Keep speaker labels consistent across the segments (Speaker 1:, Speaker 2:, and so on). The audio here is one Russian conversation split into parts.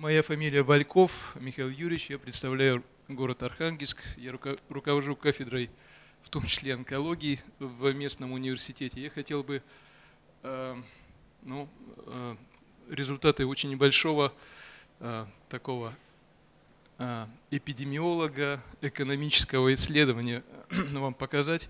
Speaker 1: Моя фамилия Вальков Михаил Юрьевич, я представляю город Архангельск, я руковожу кафедрой, в том числе онкологии, в местном университете. Я хотел бы результаты очень небольшого такого эпидемиолога, экономического исследования вам показать.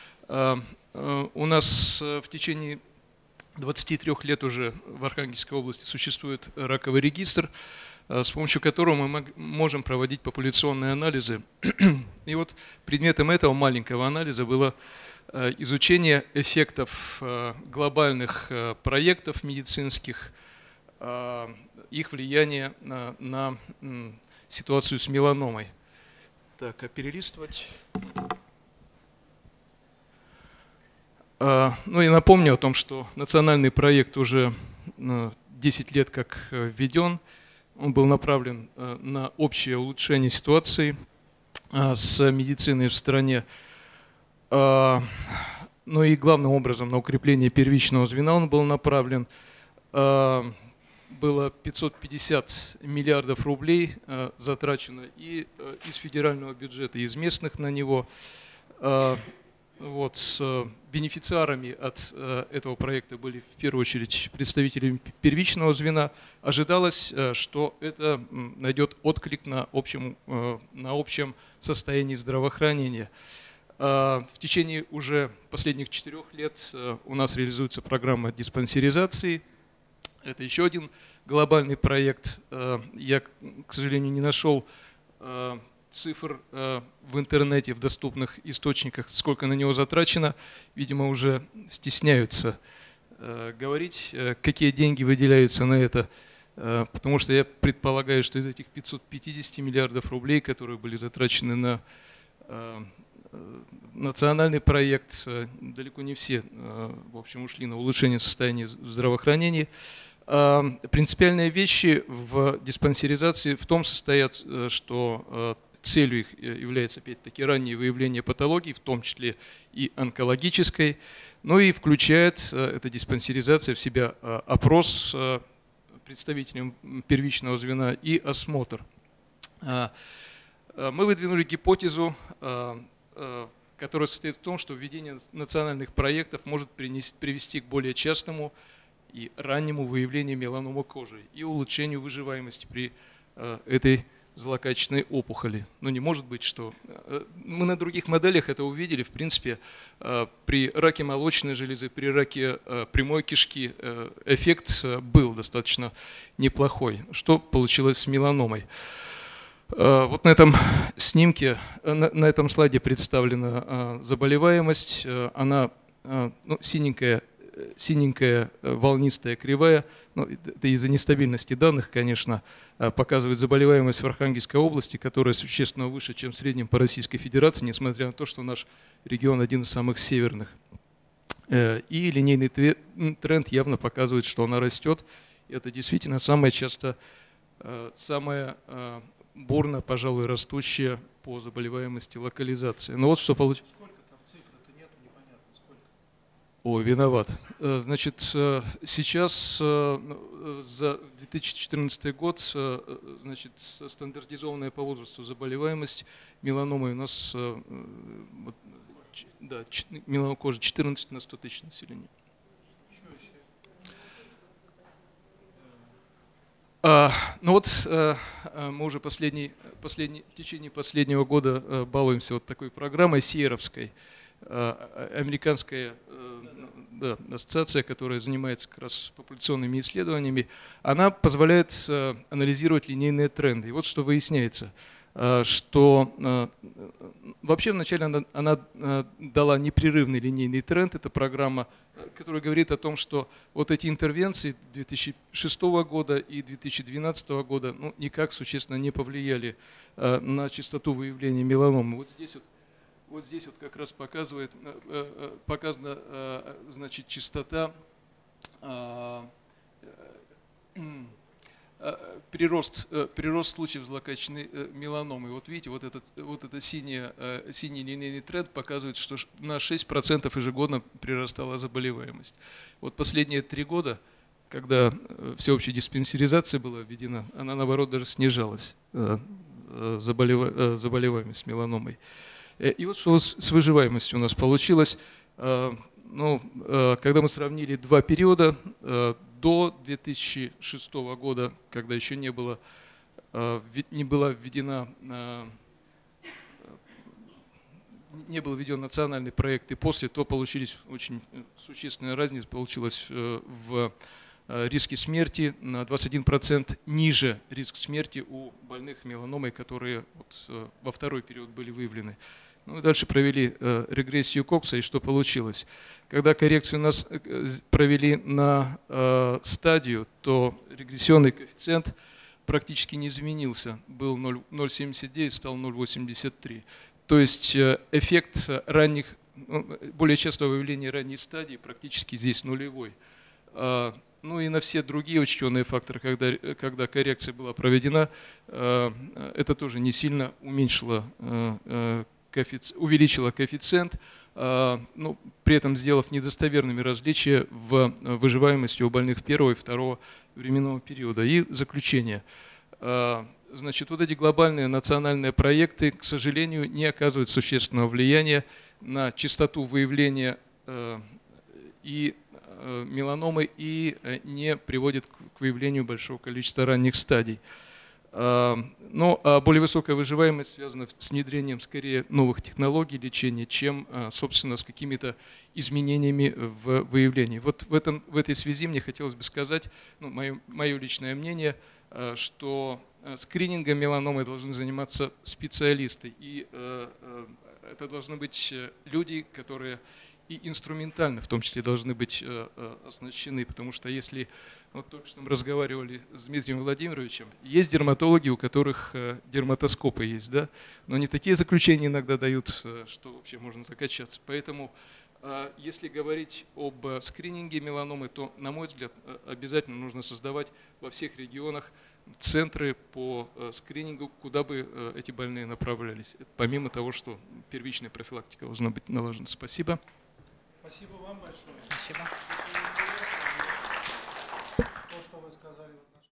Speaker 1: У нас в течение 23 лет уже в Архангельской области существует раковый регистр, с помощью которого мы можем проводить популяционные анализы. И вот предметом этого маленького анализа было изучение эффектов глобальных проектов медицинских, их влияния на ситуацию с меланомой. Так, перелистывать. Ну и напомню о том, что национальный проект уже 10 лет как введен. Он был направлен на общее улучшение ситуации с медициной в стране. Ну и главным образом на укрепление первичного звена он был направлен. Было 550 миллиардов рублей затрачено и из федерального бюджета, и из местных на него. Вот, бенефициарами от этого проекта были в первую очередь представители первичного звена. Ожидалось, что это найдет отклик на общем состоянии здравоохранения. В течение уже последних 4 лет у нас реализуется программа диспансеризации. Это еще один глобальный проект. Я, к сожалению, не нашел цифр в интернете, в доступных источниках, сколько на него затрачено. Видимо, уже стесняются говорить, какие деньги выделяются на это. Потому что я предполагаю, что из этих 550 миллиардов рублей, которые были затрачены на национальный проект, далеко не все, в общем, ушли на улучшение состояния здравоохранения. Принципиальные вещи в диспансеризации в том состоят, что целью их является, опять-таки, раннее выявление патологий, в том числе и онкологической, ну и включает эта диспансеризация в себя опрос представителям первичного звена и осмотр. Мы выдвинули гипотезу, которая состоит в том, что введение национальных проектов может привести к более частному и раннему выявлению меланомы кожи и улучшению выживаемости при этой злокачественной опухоли. Но не может быть, что... Мы на других моделях это увидели. В принципе, при раке молочной железы, при раке прямой кишки эффект был достаточно неплохой. Что получилось с меланомой? Вот на этом снимке, на этом слайде представлена заболеваемость. Она синенькая, волнистая, кривая. Это из-за нестабильности данных, конечно, показывает заболеваемость в Архангельской области, которая существенно выше, чем в среднем по Российской Федерации, несмотря на то, что наш регион один из самых северных. И линейный тренд явно показывает, что она растет. Это действительно самая часто, самая бурно, пожалуй, растущая по заболеваемости локализация. Но вот что получилось. О, виноват. Значит, сейчас за 2014 год, значит, стандартизованная по возрасту заболеваемость меланомы у нас, да, меланома кожи 14 на 100 тысяч населения. Ну вот мы уже в течение последнего года балуемся вот такой программой сиеровской, американская ассоциация, которая занимается как раз популяционными исследованиями. Она позволяет анализировать линейные тренды. И вот что выясняется, что вообще вначале она дала непрерывный линейный тренд. Это программа, которая говорит о том, что вот эти интервенции 2006 года и 2012 года никак существенно не повлияли на частоту выявления меланомы. Вот здесь как раз показана, значит, частота, прирост случаев злокачественной меланомы. Вот видите, вот этот синий линейный тренд показывает, что на 6% ежегодно прирастала заболеваемость. Вот последние 3 года когда всеобщая диспансеризация была введена, она наоборот даже снижалась, заболеваемость меланомой. И вот что с выживаемостью у нас получилось. Ну, когда мы сравнили два периода, до 2006 года, когда еще не была введена, не был введен национальный проект, и после того получились очень существенная разница, получилась в риске смерти на 21% ниже риск смерти у больных меланомой, которые вот во второй период были выявлены. Ну и дальше провели регрессию Кокса, и что получилось? Когда коррекцию нас провели на стадию, то регрессионный коэффициент практически не изменился. Был 0,79, стал 0,83. То есть эффект ранних, более частого выявления ранней стадии практически здесь нулевой. Ну и на все другие учтенные факторы, когда коррекция была проведена, это тоже не сильно увеличило коэффициент, но при этом сделав недостоверными различия в выживаемости у больных первого и второго временного периода. И заключение. Значит, вот эти глобальные национальные проекты, к сожалению, не оказывают существенного влияния на частоту выявления и меланомы и не приводят к выявлению большого количества ранних стадий. Но более высокая выживаемость связана с внедрением скорее новых технологий лечения, чем, собственно, с какими-то изменениями в выявлении. Вот в этой связи мне хотелось бы сказать, ну, мое личное мнение, что скринингом меланомы должны заниматься специалисты. И это должны быть люди, которые и инструментально в том числе должны быть оснащены, потому что если, вот только что мы разговаривали с Дмитрием Владимировичем, есть дерматологи, у которых дерматоскопы есть, да, но они такие заключения иногда дают, что вообще можно закачаться. Поэтому если говорить об скрининге меланомы, то, на мой взгляд, обязательно нужно создавать во всех регионах центры по скринингу, куда бы эти больные направлялись, помимо того, что первичная профилактика должна быть налажена. Спасибо.
Speaker 2: Спасибо вам большое.
Speaker 3: Спасибо.
Speaker 2: То, что вы сказали.